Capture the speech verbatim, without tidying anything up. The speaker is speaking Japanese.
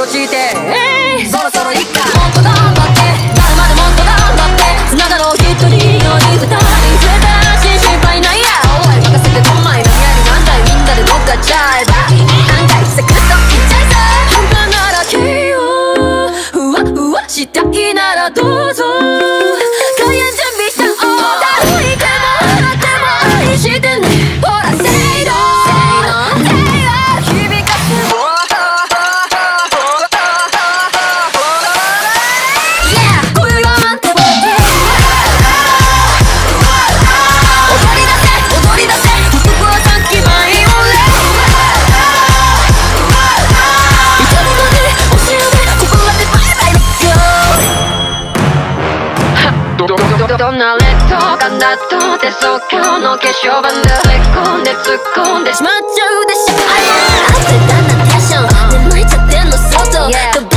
落ちて、えー、そろそろいっか。もっと頑張って誰までもっと頑張って繋がろう一人より二人増えたらし心配ないや。おい任せてこんまい何やりなんだいみんなで乗っかっちゃえば案外サクッといっちゃいそう。半端なら気をふわふわしたいならどうぞ開演準備したオーダー浮いても笑っても愛してねほらせいのせいの響かす今宵は待ってぼって踊り出せ踊り出せ僕はさっきバイオレいつものね教えてここまでバイバイレッツゴーどんな劣等感だとて即興の化粧板で突っ込んで突っ込んでしまっちゃうでしょ。あや焦ったなテンション眠いちゃってんの外